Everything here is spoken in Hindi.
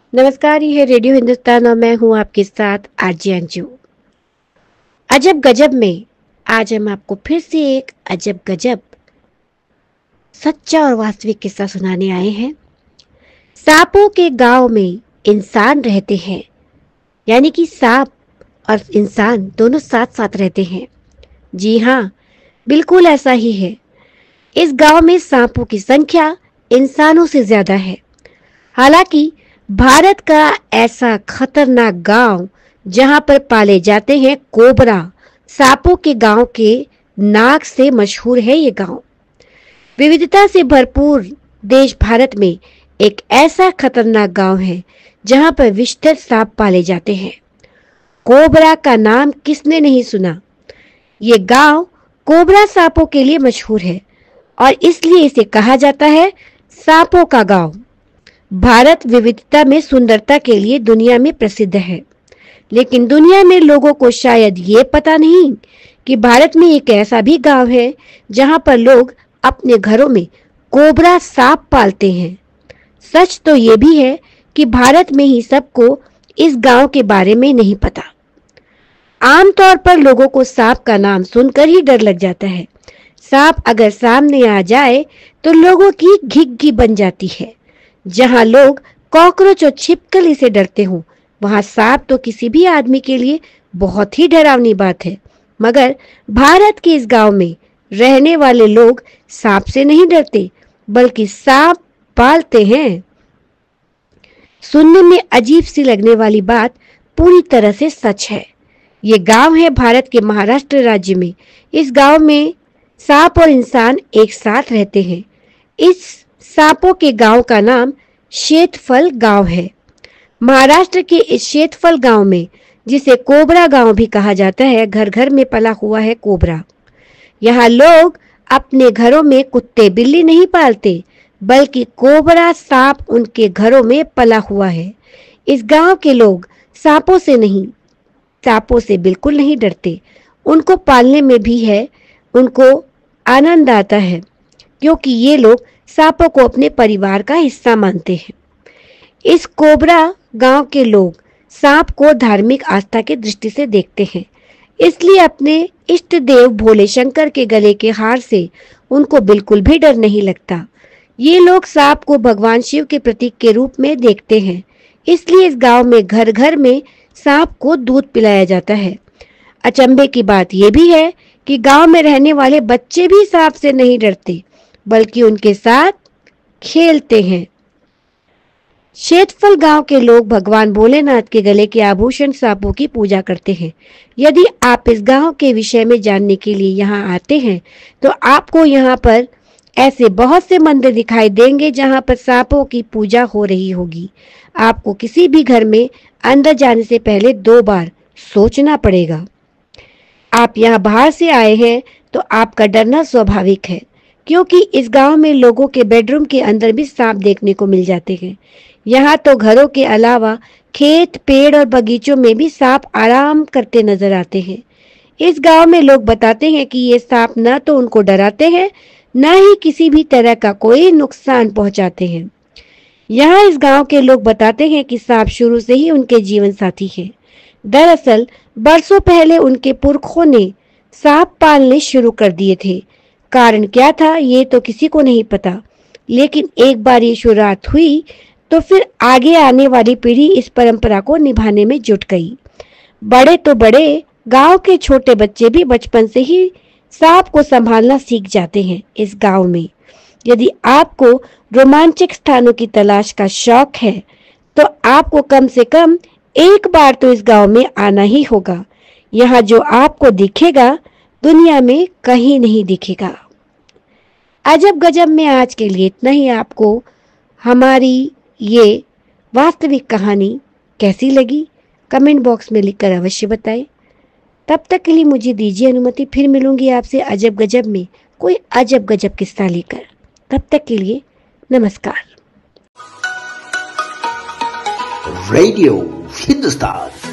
नमस्कार, ये है रेडियो हिंदुस्तान और मैं हूँ आपके साथ आरजे अंजू। अजब गजब में आज हम आपको फिर से एक अजब गजब सच्चा और वास्तविक किस्सा सुनाने आए हैं। सांपों के गांव में इंसान रहते हैं, यानी कि सांप और इंसान दोनों साथ साथ रहते हैं। जी हाँ, बिल्कुल ऐसा ही है। इस गांव में सांपों की संख्या इंसानों से ज्यादा है। हालांकि भारत का ऐसा खतरनाक गांव जहां पर पाले जाते हैं कोबरा सांपों के गांव के नाक से मशहूर है। ये गांव विविधता से भरपूर देश भारत में एक ऐसा खतरनाक गांव है जहां पर विषधर सांप पाले जाते हैं। कोबरा का नाम किसने नहीं सुना। ये गांव कोबरा सांपों के लिए मशहूर है और इसलिए इसे कहा जाता है सांपों का गांव। भारत विविधता में सुंदरता के लिए दुनिया में प्रसिद्ध है, लेकिन दुनिया में लोगों को शायद ये पता नहीं कि भारत में एक ऐसा भी गांव है जहां पर लोग अपने घरों में कोबरा सांप पालते हैं। सच तो ये भी है कि भारत में ही सबको इस गांव के बारे में नहीं पता। आमतौर पर लोगों को सांप का नाम सुनकर ही डर लग जाता है। सांप अगर सामने आ जाए तो लोगों की घिघी बन जाती है। जहां लोग कॉकरोच और छिपकली से डरते हों, वहां सांप तो किसी भी आदमी के लिए बहुत ही डरावनी बात है। मगर भारत के इस गांव में रहने वाले लोग सांप से नहीं डरते, बल्कि सांप पालते हैं। सुनने में अजीब सी लगने वाली बात पूरी तरह से सच है। ये गांव है भारत के महाराष्ट्र राज्य में। इस गांव में सांप और इंसान एक साथ रहते हैं। इस सांपों के गांव का नाम शेतफल गांव है। महाराष्ट्र के इस शेतफल गांव में, जिसे कोबरा गांव भी कहा जाता है, घर घर में पला हुआ है कोबरा। यहाँ लोग अपने घरों में कुत्ते बिल्ली नहीं पालते, बल्कि कोबरा सांप उनके घरों में पला हुआ है। इस गांव के लोग सांपों से बिल्कुल नहीं डरते। उनको पालने में भी है उनको आनंद आता है, क्योंकि ये लोग सांपों को अपने परिवार का हिस्सा मानते हैं। इस कोबरा गांव के लोग सांप को धार्मिक आस्था की दृष्टि से देखते हैं, इसलिए अपने इष्ट देव भोले शंकर के गले के हार से उनको बिल्कुल भी डर नहीं लगता। ये लोग सांप को भगवान शिव के प्रतीक के रूप में देखते हैं, इसलिए इस गांव में घर घर में सांप को दूध पिलाया जाता है। अचंभे की बात यह भी है कि गांव में रहने वाले बच्चे भी सांप से नहीं डरते, बल्कि उनके साथ खेलते हैं। शेतफल गांव के लोग भगवान भोलेनाथ के गले के आभूषण सांपों की पूजा करते हैं। यदि आप इस गांव के विषय में जानने के लिए यहाँ आते हैं, तो आपको यहाँ पर ऐसे बहुत से मंदिर दिखाई देंगे जहाँ पर सांपों की पूजा हो रही होगी। आपको किसी भी घर में अंदर जाने से पहले 2 बार सोचना पड़ेगा। आप यहाँ बाहर से आए हैं तो आपका डरना स्वाभाविक है, क्योंकि इस गांव में लोगों के बेडरूम के अंदर भी सांप देखने को मिल जाते हैं। यहाँ तो घरों के अलावा खेत, पेड़ और बगीचों में भी सांप आराम करते नजर आते हैं। इस गांव में लोग बताते हैं कि ये सांप न तो उनको डराते हैं, न ही किसी भी तरह का कोई नुकसान पहुंचाते हैं। यहाँ इस गांव के लोग बताते हैं कि सांप शुरू से ही उनके जीवन साथी है। दरअसल बरसों पहले उनके पुरखों ने सांप पालने शुरू कर दिए थे। कारण क्या था ये तो किसी को नहीं पता, लेकिन एक बार ये शुरुआत हुई तो फिर आगे आने वाली पीढ़ी इस परंपरा को निभाने में जुट गई। बड़े तो बड़े, गांव के छोटे बच्चे भी बचपन से ही सांप को संभालना सीख जाते हैं। इस गांव में यदि आपको रोमांचक स्थानों की तलाश का शौक है, तो आपको कम से कम एक बार तो इस गांव में आना ही होगा। यहाँ जो आपको दिखेगा दुनिया में कहीं नहीं दिखेगा। अजब गजब में आज के लिए इतना ही। आपको हमारी ये वास्तविक कहानी कैसी लगी, कमेंट बॉक्स में लिखकर अवश्य बताएं। तब तक के लिए मुझे दीजिए अनुमति, फिर मिलूंगी आपसे अजब गजब में कोई अजब गजब किस्सा लेकर। तब तक के लिए नमस्कार। रेडियो हिंदुस्तान।